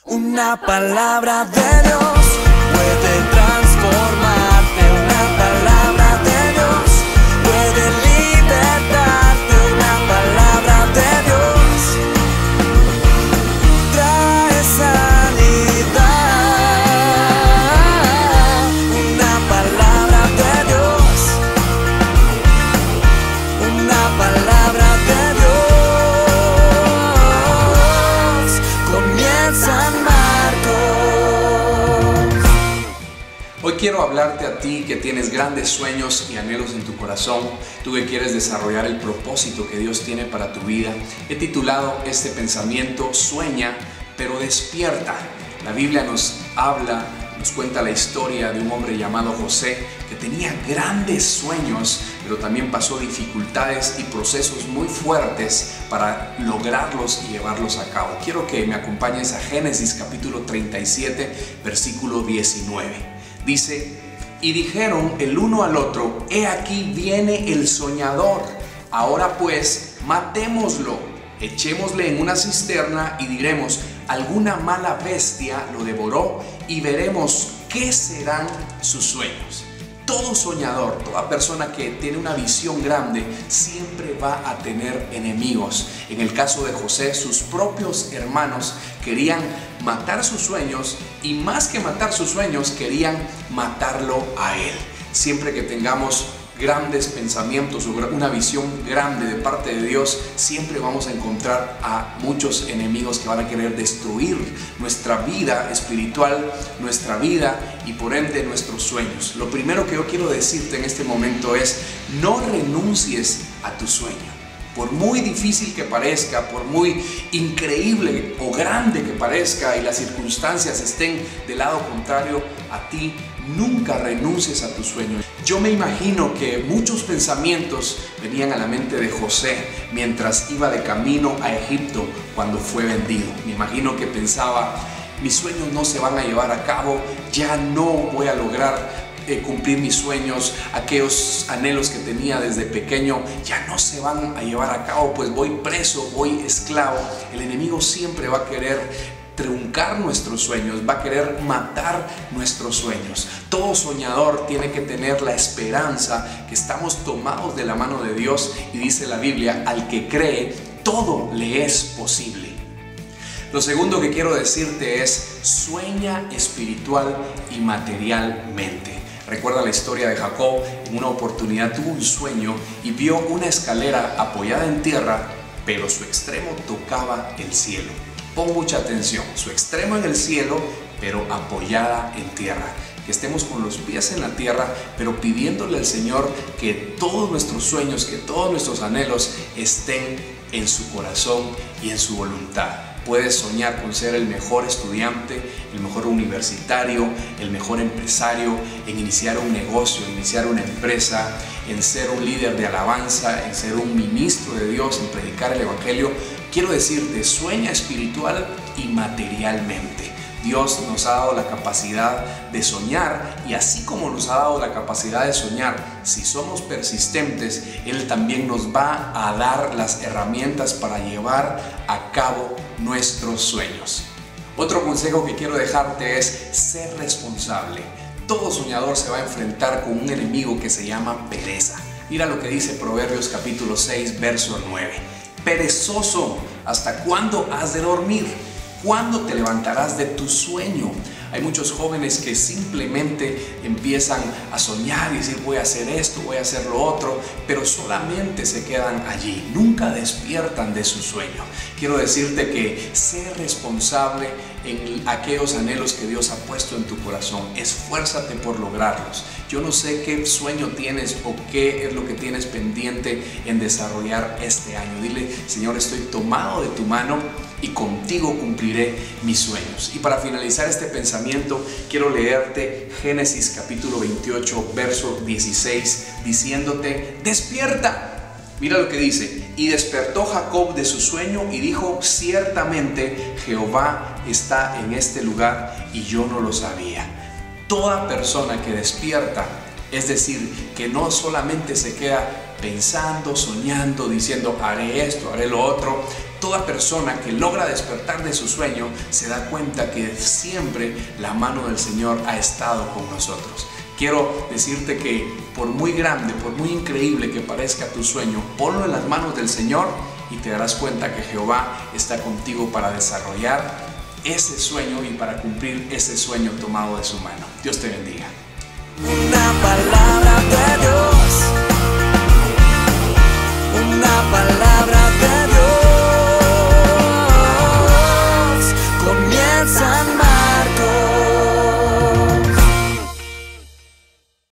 Una palabra de Dios puede transformarte. Una palabra de Dios puede libertarte. Una palabra de Dios trae sanidad. Una palabra de Dios. Una palabra de Dios. Comienza en Marcos. Hoy quiero hablarte a ti que tienes grandes sueños y anhelos en tu corazón, tú que quieres desarrollar el propósito que Dios tiene para tu vida. He titulado este pensamiento Sueña, pero despierta. La Biblia nos habla, nos cuenta la historia de un hombre llamado José que tenía grandes sueños, pero también pasó dificultades y procesos muy fuertes para lograrlos y llevarlos a cabo. Quiero que me acompañes a Génesis capítulo 37, versículo 19. Dice: y dijeron el uno al otro, he aquí viene el soñador. Ahora pues, matémoslo, echémosle en una cisterna y diremos, alguna mala bestia lo devoró y veremos qué serán sus sueños. Todo soñador, toda persona que tiene una visión grande, siempre va a tener enemigos. En el caso de José, sus propios hermanos querían matar sus sueños y más que matar sus sueños, querían matarlo a él. Siempre que tengamos grandes pensamientos o una visión grande de parte de Dios, siempre vamos a encontrar a muchos enemigos que van a querer destruir nuestra vida espiritual, nuestra vida y por ende nuestros sueños. Lo primero que yo quiero decirte en este momento es: no renuncies a tu sueño. Por muy difícil que parezca, por muy increíble o grande que parezca y las circunstancias estén del lado contrario a ti, nunca renuncies a tu sueño. Yo me imagino que muchos pensamientos venían a la mente de José mientras iba de camino a Egipto cuando fue vendido. Me imagino que pensaba, mis sueños no se van a llevar a cabo, ya no voy a lograr cumplir mis sueños, aquellos anhelos que tenía desde pequeño ya no se van a llevar a cabo, pues voy preso, voy esclavo. El enemigo siempre va a querer truncar nuestros sueños, va a querer matar nuestros sueños. Todo soñador tiene que tener la esperanza que estamos tomados de la mano de Dios, y dice la Biblia, al que cree, todo le es posible. Lo segundo que quiero decirte es: sueña espiritual y materialmente. Recuerda la historia de Jacob. En una oportunidad tuvo un sueño y vio una escalera apoyada en tierra, pero su extremo tocaba el cielo. Pon mucha atención, su extremo en el cielo, pero apoyada en tierra. Que estemos con los pies en la tierra, pero pidiéndole al Señor que todos nuestros sueños, que todos nuestros anhelos estén en su corazón y en su voluntad. Puedes soñar con ser el mejor estudiante, el mejor universitario, el mejor empresario, en iniciar un negocio, en iniciar una empresa, en ser un líder de alabanza, en ser un ministro de Dios, en predicar el evangelio. Quiero decirte, sueña espiritual y materialmente. Dios nos ha dado la capacidad de soñar, y así como nos ha dado la capacidad de soñar, si somos persistentes, Él también nos va a dar las herramientas para llevar a cabo nuestros sueños. Otro consejo que quiero dejarte es ser responsable. Todo soñador se va a enfrentar con un enemigo que se llama pereza. Mira lo que dice Proverbios capítulo 6, verso 9. Perezoso, ¿hasta cuándo has de dormir? ¿Cuándo te levantarás de tu sueño? Hay muchos jóvenes que simplemente empiezan a soñar y decir, voy a hacer esto, voy a hacer lo otro, pero solamente se quedan allí, nunca despiertan de su sueño. Quiero decirte que sé responsable en aquellos anhelos que Dios ha puesto en tu corazón. Esfuérzate por lograrlos. Yo no sé qué sueño tienes o qué es lo que tienes pendiente en desarrollar este año. Dile, Señor, estoy tomado de tu mano y contigo cumpliré mis sueños. Y para finalizar este pensamiento, quiero leerte Génesis capítulo 28, verso 16, diciéndote, despierta. Mira lo que dice: y despertó Jacob de su sueño y dijo, ciertamente Jehová está en este lugar y yo no lo sabía. Toda persona que despierta, es decir, que no solamente se queda pensando, soñando, diciendo haré esto, haré lo otro, Toda persona que logra despertar de su sueño se da cuenta que siempre la mano del Señor ha estado con nosotros. Quiero decirte que por muy grande, por muy increíble que parezca tu sueño, ponlo en las manos del Señor y te darás cuenta que Jehová está contigo para desarrollar ese sueño y para cumplir ese sueño tomado de su mano. Dios te bendiga. Una palabra de Dios.